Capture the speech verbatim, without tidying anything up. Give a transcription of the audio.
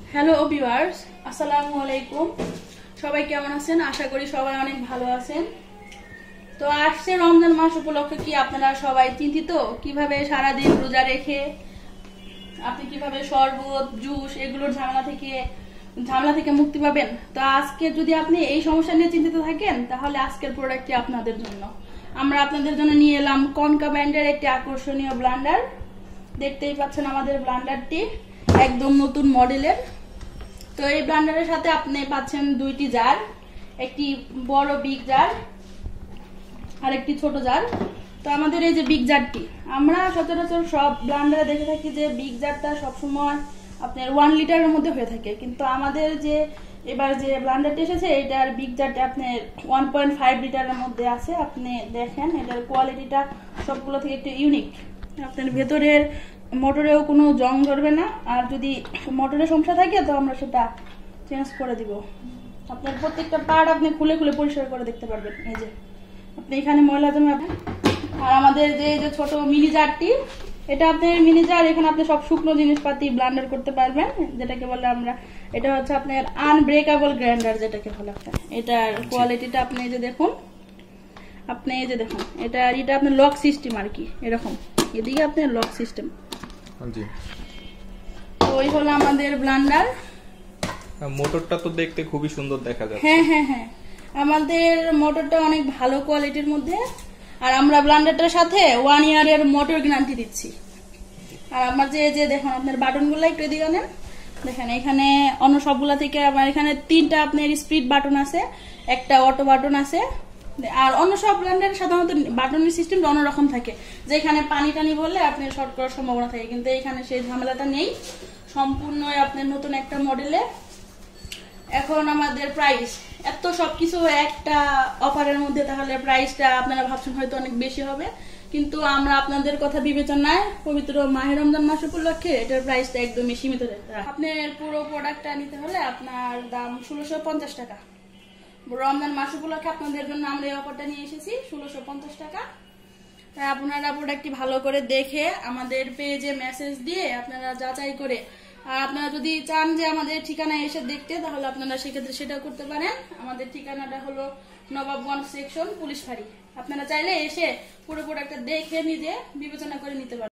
Hello viewers, আসসালামু আলাইকুম। সবাই কেমন আছেন? আশা করি সবাই অনেক ভালো আছেন। তো আসছে রমজান মাস উপলক্ষে কি আপনারা সবাই চিন্তিত কিভাবে সারাদিন রোজা রেখে আপনি কিভাবে শরবত জুস এগুলোর ঝামেলা থেকে ঝামেলা থেকে মুক্তি পাবেন। তো আজকে যদি আপনি এই সমস্যা নিয়ে চিন্তিত থাকেন তাহলে আজকের প্রোডাক্টটি আপনাদের জন্য। আমরা আপনাদের জন্য নিয়ে এলাম কনকা ব্র্যান্ডের একটি আকর্ষণীয় ব্লেন্ডার। দেখতেই পাচ্ছেন আমাদের ব্লেন্ডারটি একদম নতুন মডেলের। তো এই ব্লেন্ডারের সাথে আপনি পাচ্ছেন দুইটি জার, একটি বড় বিগ জার আর একটি ছোট জার। তো আমাদের এই যে বিগ জারটি, আমরা সচরাচর সব ব্লেন্ডারে দেখে থাকি যে বিগ জারটা সবসময় আপনার ওয়ান লিটারের মধ্যে হয়ে থাকে, কিন্তু আমাদের যে এবার যে ব্লেন্ডারটি এসেছে এটার বিগ জারটা আপনার ওয়ান পয়েন্ট ফাইভ লিটারের মধ্যে আছে। আপনি দেখেন এটার কোয়ালিটিটা সবগুলো থেকে একটু ইউনিক। আপনার ভেতরের মোটরেও কোনো জং ধরবে না, আর যদি মোটরের সমস্যা থাকে তো আমরা সেটা চেঞ্জ করে দিব। আপনার প্রত্যেকটা পার্ট আপনি খুলে খুলে পরিষ্কার করে দেখতে পারবেন। এই যে আপনি এখানে ময়লা জমে। আর আমাদের যে এই যে ছোট মিনি জারটি, এটা আপনার মিনি জার, এখানে আপনি সব শুকনো জিনিসপাতি ব্লেন্ডার করতে পারবেন, যেটাকে বলে আমরা এটা হচ্ছে আপনার আনব্রেকেবল গ্রাইন্ডার যেটাকে বলে। আপনার এটার কোয়ালিটিটা আপনি এই যে দেখুন, আপনি এই যে দেখুন এটা এটা আপনার লক সিস্টেম আর কি, এরকম এদিকে আপনার লক সিস্টেম। জি, তো ওই হলো আমাদের ব্লেন্ডার। মোটরটা তো দেখতে খুবই সুন্দর দেখা যাচ্ছে। হ্যাঁ হ্যাঁ হ্যাঁ আমাদের মোটরটা অনেক ভালো কোয়ালিটির মধ্যে, আর আমরা ব্লেন্ডারটার সাথে ওয়ান ইয়ারের মোটর গ্যারান্টি দিচ্ছি। আর আমার যে যে দেখুন আপনার বাটনগুলো একটু এদিকে আনেন, দেখেন এখানে অন্য সবগুলা থেকে আমার এখানে তিনটা আপনার স্পিড বাটন আছে, একটা অটো বাটন আছে। আর অন্য সব ব্লেন্ডারে সাধারণত বাটনের সিস্টেমটা অন্যরকম থাকে, যেখানে পানি টানি বললে আপনি শর্ট করার সম্ভাবনা থাকে, কিন্তু এখানে সেই ঝামেলাটা নেই। সম্পূর্ণ আপনার নতুন একটা মডেলে। এখন আমাদের প্রাইস এত সবকিছু একটা অফারের মধ্যে, তাহলে প্রাইসটা আপনারা ভাবছেন হয়তো অনেক বেশি হবে, কিন্তু আমরা আপনাদের কথা বিবেচনায় পবিত্র মাহে রমজান মাস উপলক্ষে এটার প্রাইসটা একদমই সীমিত। আপনার পুরো প্রোডাক্টটা নিতে হলে আপনার দাম ষোলোশো পঞ্চাশ টাকা। রমজান মাস উপলক্ষে আপনাদের জন্য আমরা এই অফারটা নিয়ে এসেছি ষোলোশো পঞ্চাশ টাকা। তাই আপনারা প্রোডাক্টটি ভালো করে দেখে আমাদের পেজে মেসেজ দিয়ে আপনারা যাচাই করে, আর আপনারা যদি চান যে আমাদের ঠিকানায় এসে দেখতে, তাহলে আপনারা সেক্ষেত্রে সেটা করতে পারেন। আমাদের ঠিকানাটা হলো নবাবগঞ্জ সেকশন পুলিশ ফাঁড়ি। আপনারা চাইলে এসে পুরো প্রোডাক্টটা দেখে নিজে বিবেচনা করে নিতে পারেন।